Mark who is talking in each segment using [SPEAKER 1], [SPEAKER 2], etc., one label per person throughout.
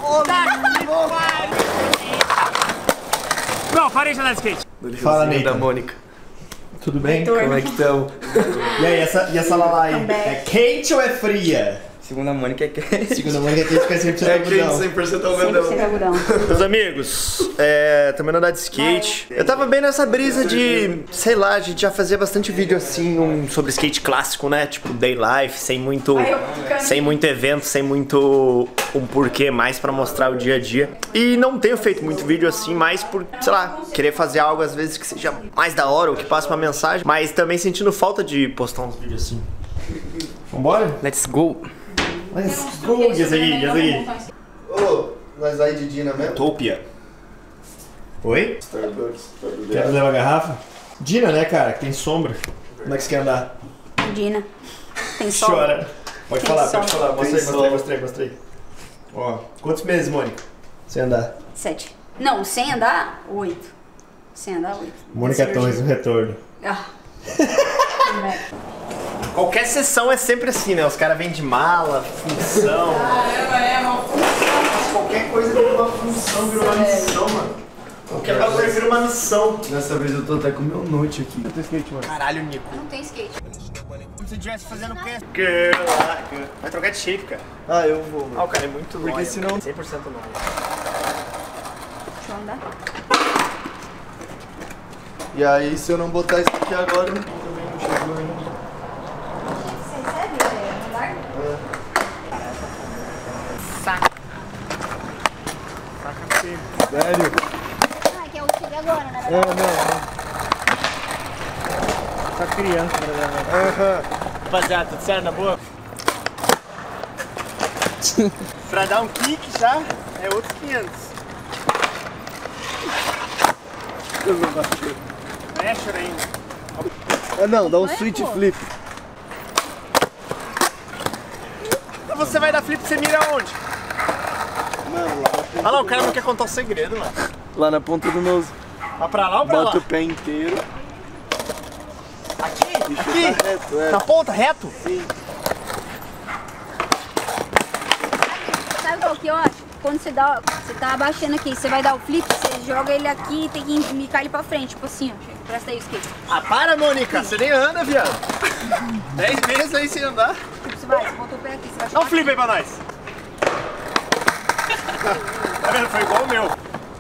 [SPEAKER 1] Não, parei de andar de skate.
[SPEAKER 2] Fala, Ney.
[SPEAKER 3] Da Mônica.
[SPEAKER 2] Tudo bem?
[SPEAKER 3] Como é que estão?
[SPEAKER 2] E aí, essa lala aí, é quente ou é fria?
[SPEAKER 3] Segundo a Mônica é quente.
[SPEAKER 2] Segundo a Mônica é quente, fica 100% algodão.
[SPEAKER 3] 100% algodão.
[SPEAKER 4] 100% algodão.
[SPEAKER 2] Meus amigos, também não andar de skate. Eu tava bem nessa brisa de, sei lá, a gente já fazia bastante vídeo assim sobre skate clássico, né? Tipo day life, sem muito evento, sem muito um porquê, mais pra mostrar o dia a dia. E não tenho feito muito vídeo assim, mais por, sei lá, querer fazer algo às vezes que seja mais da hora ou que passe uma mensagem, mas também sentindo falta de postar uns vídeos assim. Vambora?
[SPEAKER 3] Let's go.
[SPEAKER 2] Let's go! E esse aqui?
[SPEAKER 3] Ô, nós vai de Dina mesmo?
[SPEAKER 2] Utopia. Oi?
[SPEAKER 3] Starbucks.
[SPEAKER 2] Quer levar a garrafa? Dina, né, cara? Que tem sombra. Como é que você quer andar?
[SPEAKER 4] Dina. Tem sol.
[SPEAKER 2] Chora. Pode
[SPEAKER 4] Tem
[SPEAKER 2] falar,
[SPEAKER 4] sol.
[SPEAKER 2] pode falar.
[SPEAKER 3] Tem sol.
[SPEAKER 2] Mostra aí. Ó, quantos meses, Mônica? Sem andar?
[SPEAKER 4] 7. Não, sem andar, 8. Sem andar, 8.
[SPEAKER 2] Mônica Torres, no retorno.
[SPEAKER 4] Ah.
[SPEAKER 2] Qualquer sessão é sempre assim, né? Os caras vêm de mala, função.
[SPEAKER 4] É uma função.
[SPEAKER 2] Qualquer coisa vira uma função, vira uma missão, mano. Qualquer bagulho vira uma missão.
[SPEAKER 3] Dessa vez eu tô até com o meu note aqui.
[SPEAKER 2] Eu tenho skate, mano. Caralho, Nico.
[SPEAKER 4] Eu não tenho skate.
[SPEAKER 2] Se você estivesse fazendo o quê? Girl. Vai trocar de shape, cara.
[SPEAKER 3] Ah, eu vou.
[SPEAKER 2] Ah, o cara é muito
[SPEAKER 3] Porque senão...
[SPEAKER 2] 100% não.
[SPEAKER 4] Deixa eu andar.
[SPEAKER 3] E aí, se eu não botar isso aqui agora, também não chegou ainda.
[SPEAKER 4] Você recebe andar?
[SPEAKER 2] Saca feio.
[SPEAKER 3] Sério?
[SPEAKER 4] Ah, que é o que chega agora, né?
[SPEAKER 3] Não.
[SPEAKER 2] Só criança, né? Rapaziada, tudo certo na boa? Pra dar um kick já, é outros 500.
[SPEAKER 3] Eu não bati.
[SPEAKER 2] Pressure ainda.
[SPEAKER 3] Ah, não, dá um
[SPEAKER 4] Ué,
[SPEAKER 3] switch
[SPEAKER 4] pô.
[SPEAKER 3] flip.
[SPEAKER 2] Você vai dar flip, você mira onde?
[SPEAKER 3] Mano,
[SPEAKER 2] Olha lá, o cara não quer contar o segredo, mano.
[SPEAKER 3] lá na ponta do nose.
[SPEAKER 2] Vai pra lá ou pra lá?
[SPEAKER 3] Bota o pé inteiro.
[SPEAKER 2] Aqui?
[SPEAKER 3] E
[SPEAKER 2] Aqui?
[SPEAKER 3] chuta reto, é.
[SPEAKER 2] Na ponta, reto?
[SPEAKER 3] Sim.
[SPEAKER 4] Sabe qual que eu acho? Quando você tá abaixando aqui, você vai dar o flip, você joga ele aqui e tem que micar ele pra frente, tipo assim, ó. Presta aí o skate.
[SPEAKER 2] Ah, para, Mônica, você nem anda, viado. 10 meses aí sem andar.
[SPEAKER 4] Tipo, você bota o pé aqui, você vai
[SPEAKER 2] Dá um flip aí pra nós. Tá vendo? Foi igual o meu.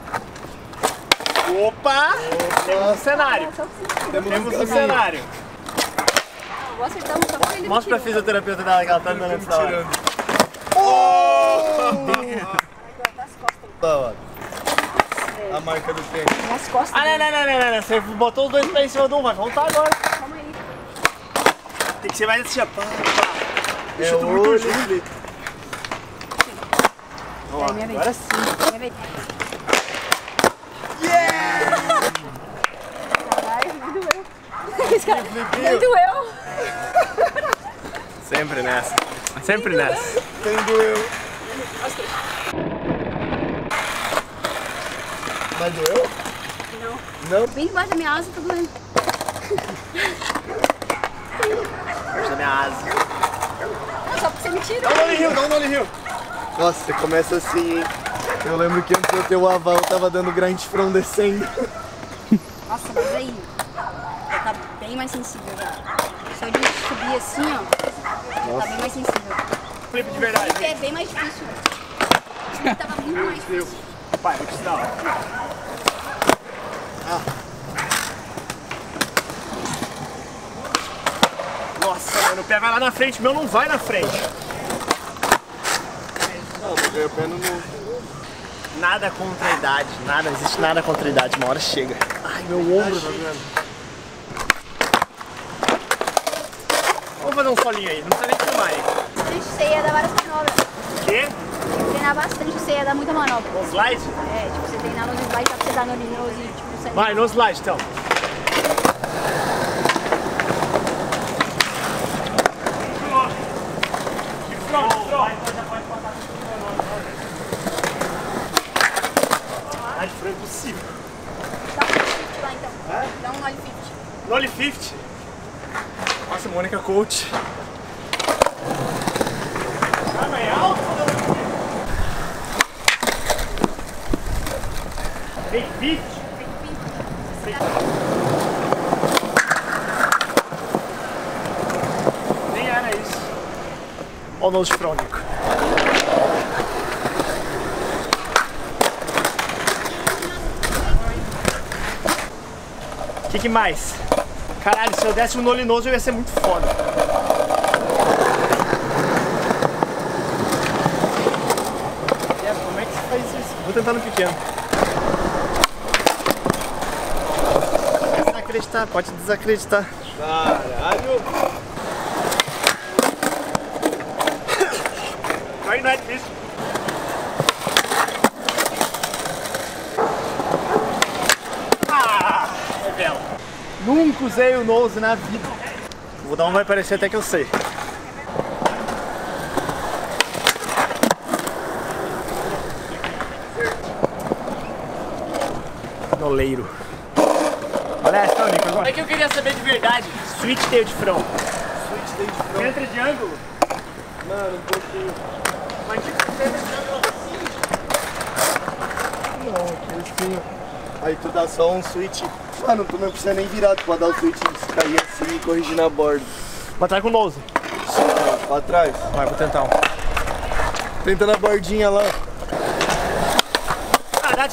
[SPEAKER 2] Opa! Temos um cenário. Temos um cenário.
[SPEAKER 4] Vou acertar um só pra ele.
[SPEAKER 2] Mostra pra fisioterapeuta dela que ela tá andando antes da hora.
[SPEAKER 3] Tá, ó. A marca do tênis.
[SPEAKER 4] Nas costas.
[SPEAKER 2] Ah, não. Você botou os dois pés em cima de um, vai voltar agora.
[SPEAKER 4] Calma aí.
[SPEAKER 2] Tem que ser mais assim, ó. Pá.
[SPEAKER 3] É hoje.
[SPEAKER 4] É, minha vez.
[SPEAKER 2] Agora sim.
[SPEAKER 4] Minha vez. Caralho, nem doeu. Esse cara nem doeu.
[SPEAKER 2] Sempre nessa. Sempre nessa.
[SPEAKER 3] Tem doeu. Mas doeu?
[SPEAKER 4] Não.
[SPEAKER 3] Não?
[SPEAKER 4] Bem debaixo da minha asa, tá doendo.
[SPEAKER 2] Perto da minha asa.
[SPEAKER 4] Só porque você me tirou.
[SPEAKER 2] Dá um nole rio, dá um nole rio.
[SPEAKER 3] Nossa, você começa assim, hein? Eu lembro que antes de eu ter o aval, eu tava dando grind from descendo.
[SPEAKER 4] Nossa, mas aí, já tá bem mais sensível já. Só de subir assim, ó, tá bem mais sensível.
[SPEAKER 2] Flip de verdade.
[SPEAKER 4] Porque é bem mais difícil. Subir tava muito mais difícil.
[SPEAKER 2] Pai, vou te dar, Nossa, mano, o pé vai lá na frente, o meu não vai na frente.
[SPEAKER 3] Não, vou ganhar o pé no novo.
[SPEAKER 2] Nada contra a idade, nada, existe nada contra a idade, uma hora chega. Ai, meu ombro tá doendo. Vamos fazer um solinho aí, não precisa nem filmar aí.
[SPEAKER 4] Bastante, você ia dar várias manobras.
[SPEAKER 2] O quê?
[SPEAKER 4] Treinar bastante, você ia dar muita manobra.
[SPEAKER 2] Um slide?
[SPEAKER 4] É, tipo, você treinar nos slides, dá pra você dar no nose, tipo, você...
[SPEAKER 2] Vai, no slide então. Ai, foi impossível.
[SPEAKER 4] Dá um nole 50 lá, então. Dá um nole 50.
[SPEAKER 2] Nole 50. Nossa, Mônica Coach. Ah, mas é alto?
[SPEAKER 1] 20. Nem era isso.
[SPEAKER 2] Olha o nose frônico. O que mais? Caralho, se eu desse um nolinoso eu ia ser muito foda. Como é que você faz isso? Vou tentar no pequeno. Pode desacreditar, pode desacreditar.
[SPEAKER 3] Caralho!
[SPEAKER 1] Aí não é difícil. Ah, revela.
[SPEAKER 2] Nunca usei o nose na vida. Vou dar um vai parecer até que eu sei. Noleiro. Olha essa, Nico, agora.
[SPEAKER 1] É que eu queria saber de verdade.
[SPEAKER 2] Switch tail de front.
[SPEAKER 3] Switch tem de front.
[SPEAKER 1] Entra de ângulo.
[SPEAKER 3] Mano, um pouquinho.
[SPEAKER 1] Mas tipo, você entra de ângulo assim.
[SPEAKER 3] Não, aqui assim. Aí tu dá só um switch. Mano, tu não precisa nem virar, tu pode dar o switch e cair assim e corrigir na borda.
[SPEAKER 2] Pra trás com o nose.
[SPEAKER 3] Pra trás.
[SPEAKER 2] Vai, vou tentar um.
[SPEAKER 3] Tenta na bordinha lá.
[SPEAKER 2] Ah, dá.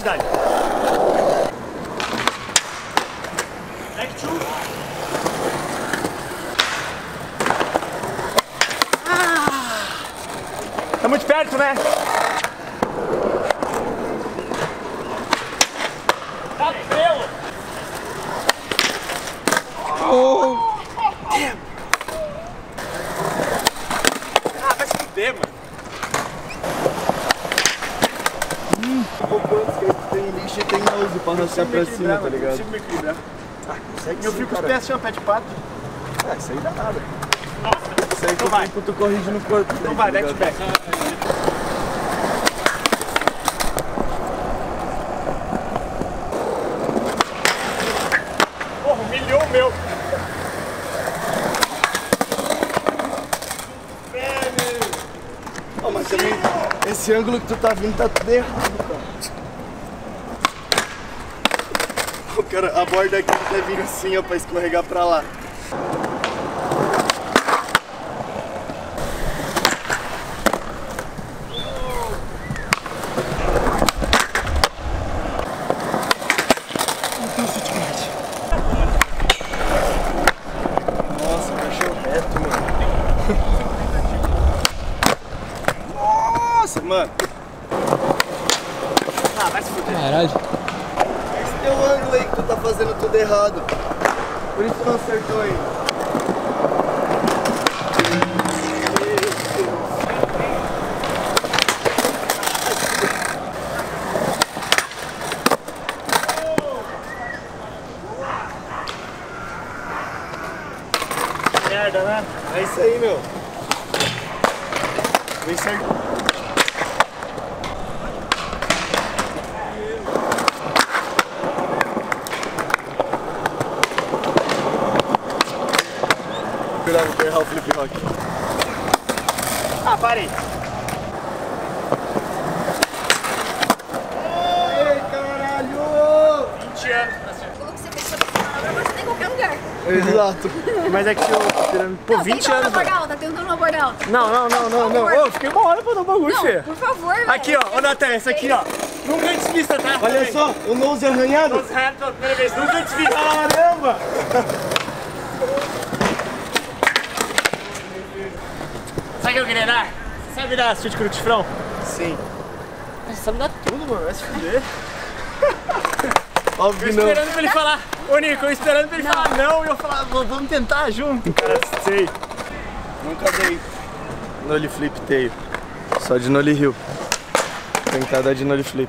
[SPEAKER 1] Back two.
[SPEAKER 2] Tá muito perto, né?
[SPEAKER 1] Tá pelo. Ah, vai se fuder, mano.
[SPEAKER 3] Quantos que tem lixo e tem nose pra nascer pra cima, tá ligado?
[SPEAKER 1] Consigo me equilibrar.
[SPEAKER 3] Consegue
[SPEAKER 2] Eu
[SPEAKER 3] sim,
[SPEAKER 2] fico com os
[SPEAKER 3] cara.
[SPEAKER 2] pés assim, ó, pé de pato.
[SPEAKER 3] Isso aí dá nada.
[SPEAKER 1] Nossa,
[SPEAKER 3] Isso aí
[SPEAKER 1] Então vai.
[SPEAKER 3] tu corrige no corpo.
[SPEAKER 1] não vai, back to back. Porra, humilhou o meu.
[SPEAKER 3] Oh, mas também, esse ângulo que tu tá vindo tá tudo errado, cara. O cara, a borda aqui tá vindo assim, ó, pra escorregar pra lá. Nossa, cachorro reto, mano. Nossa, mano.
[SPEAKER 1] Ah, vai se fuder.
[SPEAKER 3] Esse teu ângulo aí que tu tá fazendo tudo errado. Por isso tu não acertou ainda.
[SPEAKER 1] Merda, né?
[SPEAKER 3] É isso aí, meu. Vem certo. Cuidado, vou errar o flip rock.
[SPEAKER 1] Ah, parei.
[SPEAKER 3] Ei, caralho!
[SPEAKER 1] 20 anos pra ser.
[SPEAKER 4] Falou que você fez sobre essa manobra, mas você tem em qualquer lugar.
[SPEAKER 3] Exato.
[SPEAKER 2] Mas é que eu tô tirando. Pô, 20
[SPEAKER 4] tenta
[SPEAKER 2] anos.
[SPEAKER 4] uma borda alta, tenta uma borda alta.
[SPEAKER 2] Não. Ô, fiquei uma hora pra dar um bagulho,
[SPEAKER 4] Não,
[SPEAKER 2] Fê.
[SPEAKER 4] por favor, velho.
[SPEAKER 2] Aqui, ó, Natan, essa aqui, ó. Nunca antes vista, tá?
[SPEAKER 3] Olha só, o nose arranhado.
[SPEAKER 1] Todos retos pela primeira vez. Nunca antes vi.
[SPEAKER 3] Caramba!
[SPEAKER 1] Sabe o que eu queria dar?
[SPEAKER 2] Sabe dar switch cruz de front?
[SPEAKER 3] Sim.
[SPEAKER 2] Você sabe dar tudo, mano. Vai se fuder.
[SPEAKER 3] Óbvio
[SPEAKER 1] Eu
[SPEAKER 3] que não.
[SPEAKER 1] esperando pra ele falar. Ô, Nico, eu esperando pra ele falar não.
[SPEAKER 2] E eu falava, vamos tentar junto.
[SPEAKER 1] Cara, sei.
[SPEAKER 3] Nunca dei nollie flip tail. Só de nollie hill. Tentar dar de nollie flip.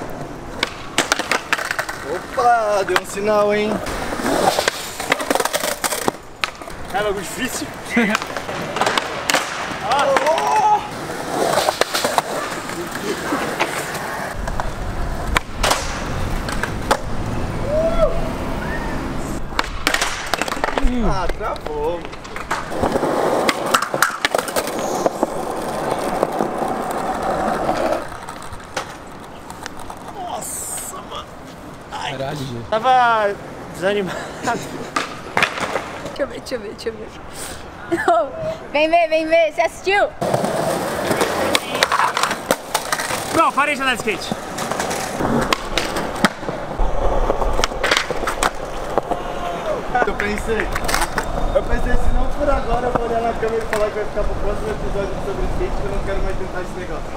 [SPEAKER 3] Opa, deu um sinal, hein?
[SPEAKER 1] É algo difícil.
[SPEAKER 3] Ah, travou.
[SPEAKER 2] Nossa, mano.
[SPEAKER 3] caralho, gente.
[SPEAKER 2] Tava desanimado.
[SPEAKER 4] Deixa eu ver. Vem ver, você assistiu?
[SPEAKER 1] Não, parei de andar de skate.
[SPEAKER 3] Eu pensei, se não por agora eu vou olhar na câmera e falar que vai ficar pro próximo episódio sobre skate, que eu não quero mais tentar esse negócio.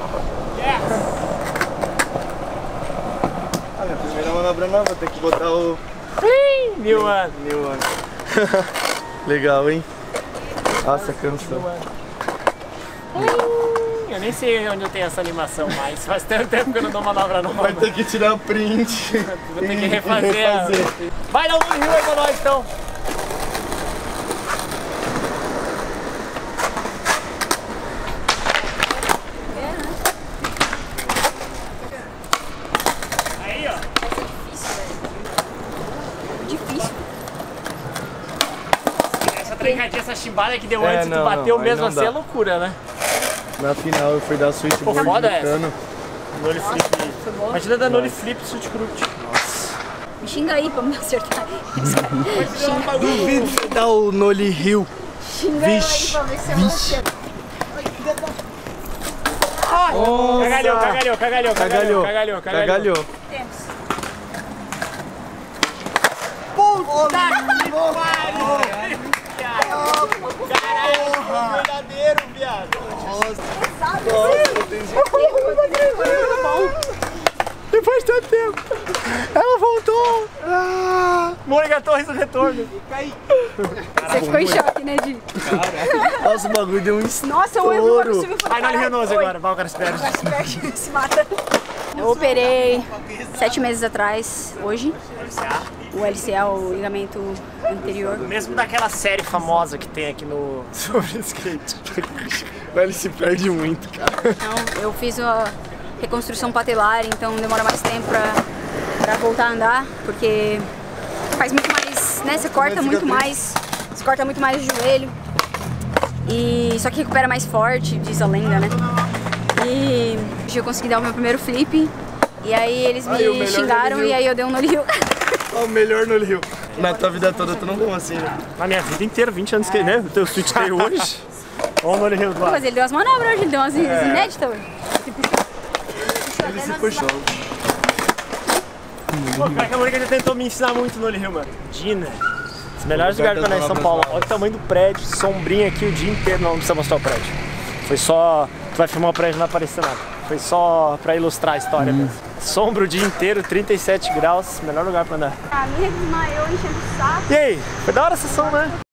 [SPEAKER 3] Ah, minha primeira manobra nova, vou ter que botar o...
[SPEAKER 1] New one.
[SPEAKER 3] New one. Legal, hein? Nossa, cansou.
[SPEAKER 1] Eu nem sei onde eu tenho essa animação mais. Faz tanto tempo que eu não dou manobra nova.
[SPEAKER 3] Vai ter que tirar print.
[SPEAKER 1] Vou ter que refazer. Vai dar um rio aí pra nós então. Aí, ó.
[SPEAKER 4] Difícil.
[SPEAKER 1] Essa trancadinha, essa chimbada que deu antes,
[SPEAKER 3] não,
[SPEAKER 1] tu bateu
[SPEAKER 3] não,
[SPEAKER 1] mesmo
[SPEAKER 3] não
[SPEAKER 1] assim,
[SPEAKER 3] dá.
[SPEAKER 1] é loucura, né?
[SPEAKER 3] Na final eu fui dar switchboard
[SPEAKER 1] foda
[SPEAKER 3] gritando.
[SPEAKER 1] Nole flip. Imagina dar nole flip e switch crupt.
[SPEAKER 4] Me xinga aí pra me acertar.
[SPEAKER 3] Duvido você dar o Nole Hill.
[SPEAKER 4] Xinga eu aí pra ver se eu acerto.
[SPEAKER 3] Cagalhou.
[SPEAKER 4] Temos.
[SPEAKER 2] Verdadeiro, viado. Depois de tanto tempo. Ela voltou.
[SPEAKER 1] Mônica Torres do retorno.
[SPEAKER 4] Você ficou em choque, né, Di?
[SPEAKER 3] Nossa, o bagulho deu um estouro.
[SPEAKER 4] Nossa, eu agora subiu
[SPEAKER 1] Ai, não Rio 11 agora. Vai, o cara se perde.
[SPEAKER 4] se mata. Eu operei 7 meses atrás, hoje. O LCA, o ligamento anterior.
[SPEAKER 1] Mesmo daquela série famosa que tem aqui no... sobre skate.
[SPEAKER 3] Ele se perde muito, cara.
[SPEAKER 4] Então, eu fiz a reconstrução patelar, então demora mais tempo pra voltar a andar, porque faz muito mais, né? Você corta muito mais, o joelho. E só que recupera mais forte, diz a lenda, né? E hoje eu consegui dar o meu primeiro flip. E aí eles me xingaram e aí eu dei um nole hill.
[SPEAKER 3] O melhor Nole Hill. Na tua vida toda tu não deu assim, né?
[SPEAKER 1] Na minha vida inteira, 20 anos que, né? O teu switch tail hoje. Olha o Nole Hill do lado.
[SPEAKER 4] Mas ele deu umas manobras hoje, ele deu umas inéditas hoje.
[SPEAKER 3] Ele se puxou.
[SPEAKER 1] Pô, cara, que a Mônica já tentou me ensinar muito no Nole Hill, mano. Dina. Os melhores lugares pra andar em São Paulo. Olha o tamanho do prédio, sombrinha aqui o dia inteiro. Não precisa mostrar o prédio. Foi só... Tu vai filmar o prédio, não vai aparecer nada. Foi só pra ilustrar a história mesmo. Sombra o dia inteiro, 37 graus. Melhor lugar pra andar.
[SPEAKER 4] A minha desmaiou enchendo o saco.
[SPEAKER 1] E aí? Foi da hora a sessão, né?